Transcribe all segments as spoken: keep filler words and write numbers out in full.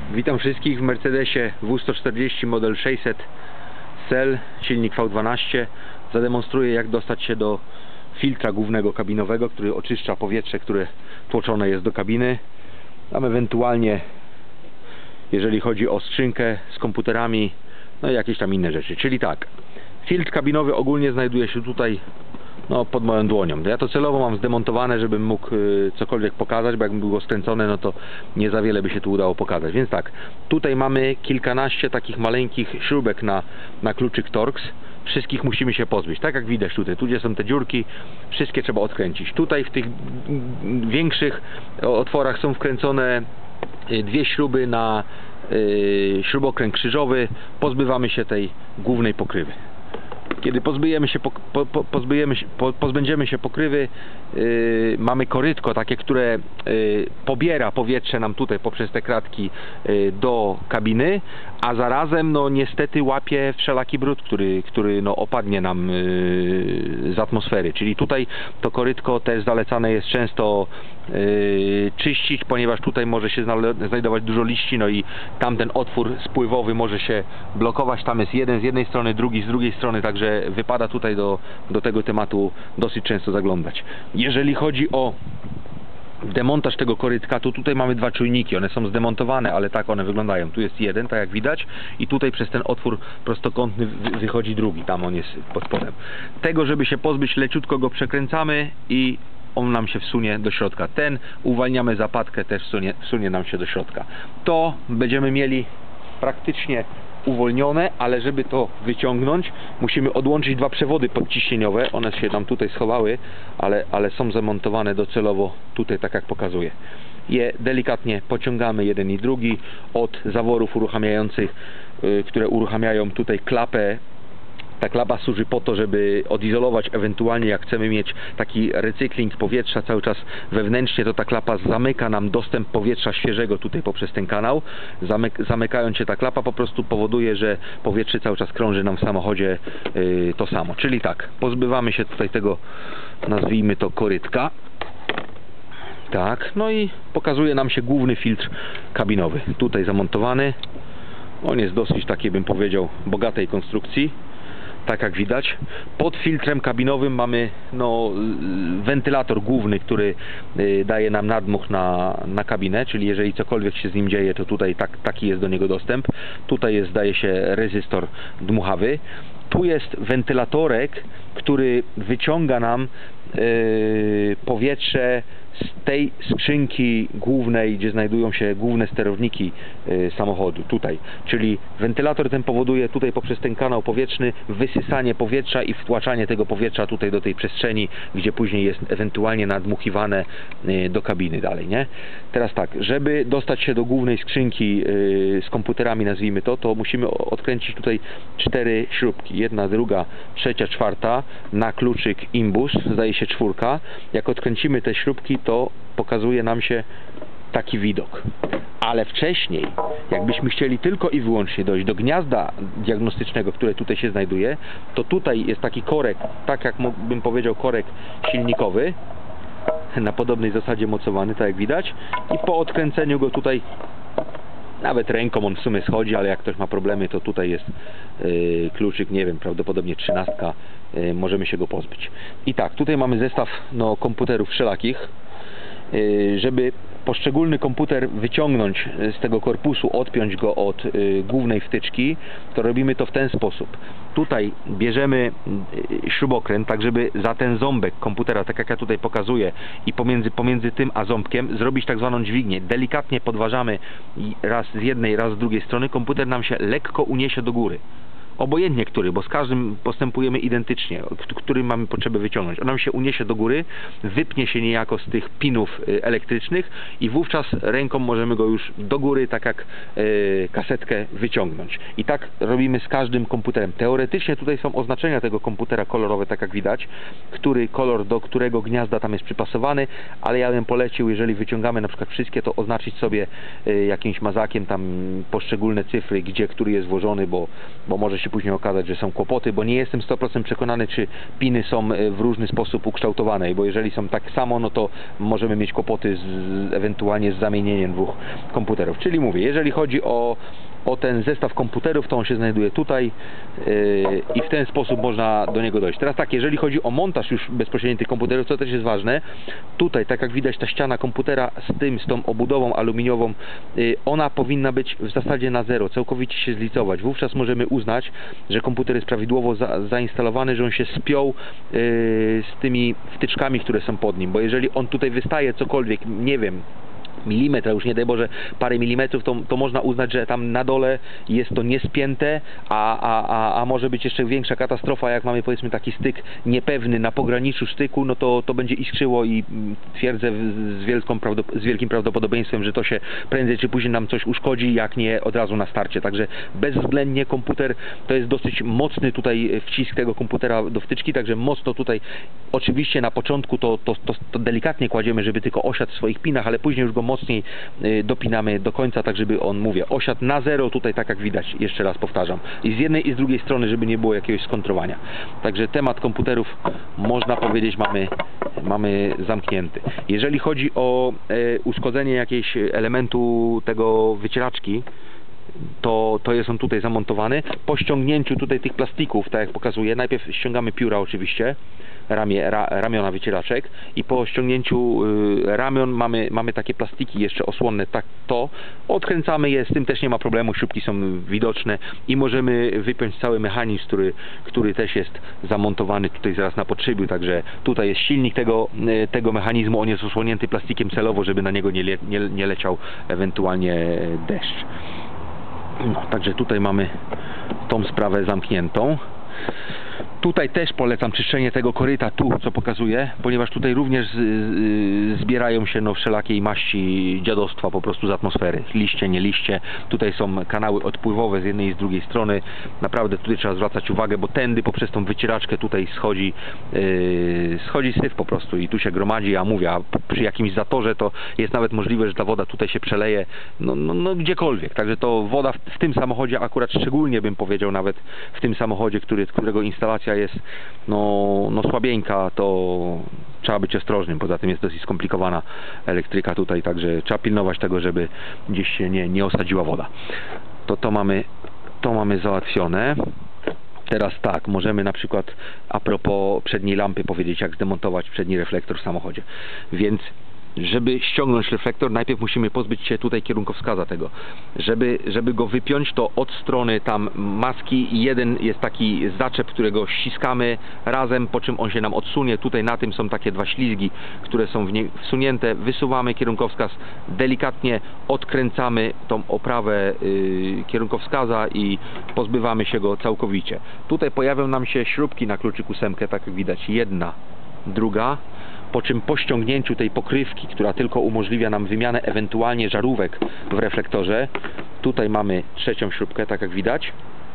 Witam wszystkich w Mercedesie W sto czterdzieści model sześćset C L, silnik V dwanaście. Zademonstruję, jak dostać się do filtra głównego kabinowego, który oczyszcza powietrze, które tłoczone jest do kabiny. Tam ewentualnie, jeżeli chodzi o skrzynkę z komputerami, no i jakieś tam inne rzeczy. Czyli tak, filtr kabinowy ogólnie znajduje się tutaj, no, pod moją dłonią. Ja to celowo mam zdemontowane, żebym mógł y, cokolwiek pokazać, bo jakbym było skręcone, no to nie za wiele by się tu udało pokazać. Więc tak, tutaj mamy kilkanaście takich maleńkich śrubek na, na kluczyk Torx. Wszystkich musimy się pozbyć, tak jak widać tutaj, tu gdzie są te dziurki, wszystkie trzeba odkręcić. Tutaj w tych większych otworach są wkręcone dwie śruby na y, śrubokręt krzyżowy. Pozbywamy się tej głównej pokrywy. Kiedy pozbyjemy się, po, po, pozbyjemy się, po, pozbędziemy się pokrywy, yy, mamy korytko takie, które yy, pobiera powietrze nam tutaj poprzez te kratki yy, do kabiny, a zarazem no niestety łapie wszelaki brud, który, który no, opadnie nam yy, z atmosfery. Czyli tutaj to korytko też zalecane jest często yy, czyścić, ponieważ tutaj może się znajdować dużo liści, no i tamten otwór spływowy może się blokować. Tam jest jeden z jednej strony, drugi z drugiej strony, także wypada tutaj do, do tego tematu dosyć często zaglądać. Jeżeli chodzi o demontaż tego korytka, to tutaj mamy dwa czujniki, one są zdemontowane, ale tak one wyglądają. Tu jest jeden, tak jak widać, i tutaj przez ten otwór prostokątny wychodzi drugi, tam on jest pod spodem. Tego, żeby się pozbyć, leciutko go przekręcamy i on nam się wsunie do środka. Ten uwalniamy zapadkę, też wsunie, wsunie nam się do środka. To będziemy mieli praktycznie uwolnione, ale żeby to wyciągnąć, musimy odłączyć dwa przewody podciśnieniowe. One się tam tutaj schowały, ale, ale są zamontowane docelowo tutaj, tak jak pokazuję. Je delikatnie pociągamy, jeden i drugi, od zaworów uruchamiających, yy, które uruchamiają tutaj klapę. Ta klapa służy po to, żeby odizolować, ewentualnie jak chcemy mieć taki recykling powietrza cały czas wewnętrznie, to ta klapa zamyka nam dostęp powietrza świeżego tutaj poprzez ten kanał. Zamyk zamykając się ta klapa po prostu powoduje, że powietrze cały czas krąży nam w samochodzie yy, to samo. Czyli tak, pozbywamy się tutaj tego, nazwijmy to, korytka. Tak, no i pokazuje nam się główny filtr kabinowy. Tutaj zamontowany. On jest dosyć taki, bym powiedział, bogatej konstrukcji. Tak jak widać, pod filtrem kabinowym mamy no, wentylator główny, który y, daje nam nadmuch na, na kabinę, czyli jeżeli cokolwiek się z nim dzieje, to tutaj tak, taki jest do niego dostęp. Tutaj jest, zdaje się, rezystor dmuchawy. Tu jest wentylatorek, który wyciąga nam y, powietrze z tej skrzynki głównej, gdzie znajdują się główne sterowniki y, samochodu, tutaj. Czyli wentylator ten powoduje tutaj poprzez ten kanał powietrzny wysysanie powietrza i wtłaczanie tego powietrza tutaj do tej przestrzeni, gdzie później jest ewentualnie nadmuchiwane y, do kabiny dalej, nie? Teraz tak, żeby dostać się do głównej skrzynki y, z komputerami, nazwijmy to, to musimy odkręcić tutaj cztery śrubki. Jedna, druga, trzecia, czwarta na kluczyk imbus, zdaje się czwórka. Jak odkręcimy te śrubki, to pokazuje nam się taki widok. Ale wcześniej, jakbyśmy chcieli tylko i wyłącznie dojść do gniazda diagnostycznego, które tutaj się znajduje, to tutaj jest taki korek, tak jak bym powiedział, korek silnikowy, na podobnej zasadzie mocowany, tak jak widać, i po odkręceniu go tutaj, nawet ręką on w sumie schodzi, ale jak ktoś ma problemy, to tutaj jest yy, kluczyk, nie wiem, prawdopodobnie trzynastka, yy, możemy się go pozbyć. I tak, tutaj mamy zestaw no, komputerów wszelakich. Yy, żeby poszczególny komputer wyciągnąć z tego korpusu, odpiąć go od yy, głównej wtyczki, to robimy to w ten sposób. Tutaj bierzemy yy, śrubokręt, tak żeby za ten ząbek komputera, tak jak ja tutaj pokazuję, i pomiędzy, pomiędzy tym a ząbkiem zrobić tak zwaną dźwignię. Delikatnie podważamy raz z jednej, raz z drugiej strony. Komputer nam się lekko uniesie do góry. Obojętnie który, bo z każdym postępujemy identycznie, który mamy potrzebę wyciągnąć. On nam się uniesie do góry, wypnie się niejako z tych pinów elektrycznych i wówczas ręką możemy go już do góry, tak jak yy, kasetkę, wyciągnąć. I tak robimy z każdym komputerem. Teoretycznie tutaj są oznaczenia tego komputera kolorowe, tak jak widać, który kolor do którego gniazda tam jest przypasowany, ale ja bym polecił, jeżeli wyciągamy na przykład wszystkie, to oznaczyć sobie yy, jakimś mazakiem tam poszczególne cyfry, gdzie który jest włożony, bo, bo może się się później okazać, że są kłopoty, bo nie jestem sto procent przekonany, czy piny są w różny sposób ukształtowane, bo jeżeli są tak samo, no to możemy mieć kłopoty z, ewentualnie z zamienieniem dwóch komputerów. Czyli mówię, jeżeli chodzi o o ten zestaw komputerów, to on się znajduje tutaj yy, i w ten sposób można do niego dojść. Teraz tak, jeżeli chodzi o montaż już bezpośrednio tych komputerów, to też jest ważne. Tutaj, tak jak widać, ta ściana komputera z tym, z tą obudową aluminiową, yy, ona powinna być w zasadzie na zero, całkowicie się zlicować. Wówczas możemy uznać, że komputer jest prawidłowo za, zainstalowany, że on się spiął yy, z tymi wtyczkami, które są pod nim, bo jeżeli on tutaj wystaje cokolwiek, nie wiem, milimetra, już nie daj Boże parę milimetrów, to, to można uznać, że tam na dole jest to niespięte, a, a, a, a może być jeszcze większa katastrofa, jak mamy powiedzmy taki styk niepewny na pograniczu styku, no to, to będzie iskrzyło i twierdzę z, wielką z wielkim prawdopodobieństwem, że to się prędzej czy później nam coś uszkodzi, jak nie od razu na starcie. Także bezwzględnie komputer to jest dosyć mocny tutaj wcisk tego komputera do wtyczki, także mocno tutaj oczywiście na początku to, to, to, to delikatnie kładziemy, żeby tylko osiadł w swoich pinach, ale później już go mocniej dopinamy do końca, tak żeby on, mówię, osiadł na zero tutaj, tak jak widać, jeszcze raz powtarzam, i z jednej i z drugiej strony, żeby nie było jakiegoś skontrowania. Także temat komputerów, można powiedzieć, mamy, mamy zamknięty. Jeżeli chodzi o e, uszkodzenie jakiegoś elementu tego wycieraczki, to, to jest on tutaj zamontowany. Po ściągnięciu tutaj tych plastików, tak jak pokazuję, najpierw ściągamy pióra oczywiście, ramię, ra, ramiona wycieraczek, i po ściągnięciu y, ramion mamy, mamy takie plastiki jeszcze osłonne, tak to odkręcamy je, z tym też nie ma problemu, śrubki są widoczne i możemy wypiąć cały mechanizm, który, który też jest zamontowany tutaj zaraz na podszybiu. Także tutaj jest silnik tego, y, tego mechanizmu, on jest osłonięty plastikiem celowo, żeby na niego nie, le, nie, nie leciał ewentualnie deszcz. No, także tutaj mamy tą sprawę zamkniętą. Tutaj też polecam czyszczenie tego koryta, tu co pokazuję, ponieważ tutaj również z, z, zbierają się no wszelakiej maści dziadostwa po prostu z atmosfery, liście, nie liście. Tutaj są kanały odpływowe z jednej i z drugiej strony. Naprawdę tutaj trzeba zwracać uwagę, bo tędy poprzez tą wycieraczkę tutaj schodzi yy, schodzi syf po prostu i tu się gromadzi, a mówię, a przy jakimś zatorze to jest nawet możliwe, że ta woda tutaj się przeleje, no, no, no gdziekolwiek. Także to woda w, w tym samochodzie akurat szczególnie bym powiedział, nawet w tym samochodzie, który, którego instalacja jest no, no słabieńka, to trzeba być ostrożnym. Poza tym jest dosyć skomplikowana elektryka tutaj, także trzeba pilnować tego, żeby gdzieś się nie, nie osadziła woda. To to mamy, to mamy załatwione. Teraz tak, możemy na przykład a propos przedniej lampy powiedzieć, jak zdemontować przedni reflektor w samochodzie. Więc żeby ściągnąć reflektor, najpierw musimy pozbyć się tutaj kierunkowskaza tego. Żeby, żeby go wypiąć, to od strony tam maski jeden jest taki zaczep, którego ściskamy razem, po czym on się nam odsunie. Tutaj na tym są takie dwa ślizgi, które są w nie wsunięte. Wysuwamy kierunkowskaz, delikatnie odkręcamy tą oprawę yy, kierunkowskaza i pozbywamy się go całkowicie. Tutaj pojawią nam się śrubki na kluczyku ósemkę, tak jak widać, jedna, druga. Po czym po ściągnięciu tej pokrywki, która tylko umożliwia nam wymianę ewentualnie żarówek w reflektorze, tutaj mamy trzecią śrubkę, tak jak widać,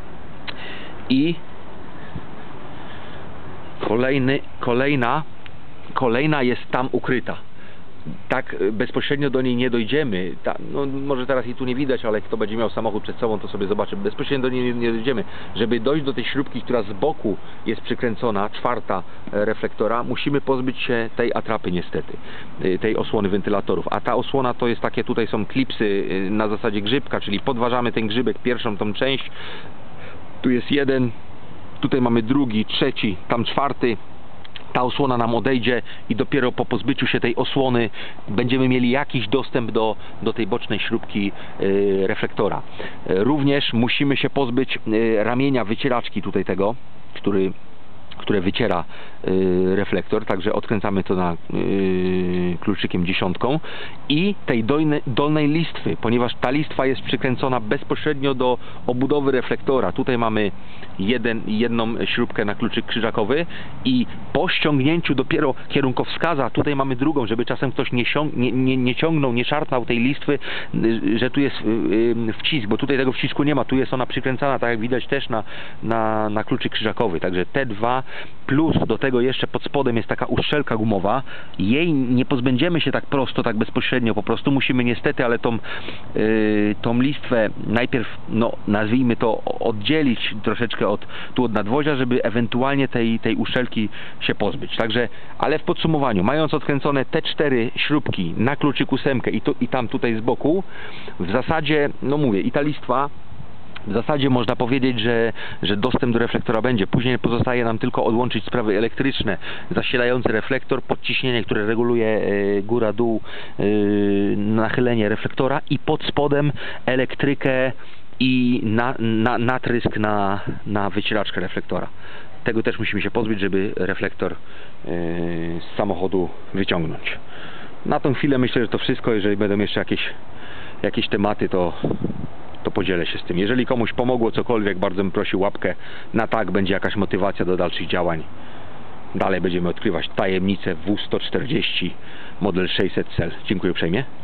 i kolejny, kolejna, kolejna jest tam ukryta. Tak bezpośrednio do niej nie dojdziemy. Ta, no, może teraz jej tu nie widać, ale kto będzie miał samochód przed sobą, to sobie zobaczy. Bezpośrednio do niej nie dojdziemy. Żeby dojść do tej śrubki, która z boku jest przykręcona, czwarta reflektora, musimy pozbyć się tej atrapy niestety, tej osłony wentylatorów. A ta osłona to jest takie, tutaj są klipsy na zasadzie grzybka, czyli podważamy ten grzybek, pierwszą tą część. Tu jest jeden, tutaj mamy drugi, trzeci, tam czwarty. Ta osłona nam odejdzie i dopiero po pozbyciu się tej osłony będziemy mieli jakiś dostęp do, do tej bocznej śrubki yy, reflektora. Yy, również musimy się pozbyć yy, ramienia wycieraczki tutaj tego, który które wyciera y, reflektor, także odkręcamy to na y, kluczykiem dziesiątką, i tej dolnej, dolnej listwy, ponieważ ta listwa jest przykręcona bezpośrednio do obudowy reflektora. Tutaj mamy jeden, jedną śrubkę na kluczyk krzyżakowy i po ściągnięciu dopiero kierunkowskaza, tutaj mamy drugą, żeby czasem ktoś nie, nie, nie, nie ciągnął, nie szarpnął tej listwy, y, że tu jest y, y, wcisk, bo tutaj tego wcisku nie ma, tu jest ona przykręcana, tak jak widać też na, na, na kluczyk krzyżakowy, także te dwa reflektora, plus do tego jeszcze pod spodem jest taka uszczelka gumowa. Jej nie pozbędziemy się tak prosto, tak bezpośrednio, po prostu musimy niestety, ale tą, yy, tą listwę najpierw, no nazwijmy to, oddzielić troszeczkę od, tu od nadwozia, żeby ewentualnie tej, tej uszczelki się pozbyć. Także, ale w podsumowaniu, mając odkręcone te cztery śrubki na kluczyk ósemkę i, tu, i tam tutaj z boku, w zasadzie, no mówię, i ta listwa, w zasadzie można powiedzieć, że, że dostęp do reflektora będzie. Później pozostaje nam tylko odłączyć sprawy elektryczne, zasilający reflektor, podciśnienie, które reguluje e, góra-dół, e, nachylenie reflektora i pod spodem elektrykę i na, na, natrysk na, na wycieraczkę reflektora. Tego też musimy się pozbyć, żeby reflektor e, z samochodu wyciągnąć. Na tą chwilę myślę, że to wszystko. Jeżeli będą jeszcze jakieś, jakieś tematy, to to podzielę się z tym. Jeżeli komuś pomogło cokolwiek, bardzo bym prosił łapkę na tak, będzie jakaś motywacja do dalszych działań. Dalej będziemy odkrywać tajemnicę W sto czterdzieści model sześćset C E L. Dziękuję uprzejmie.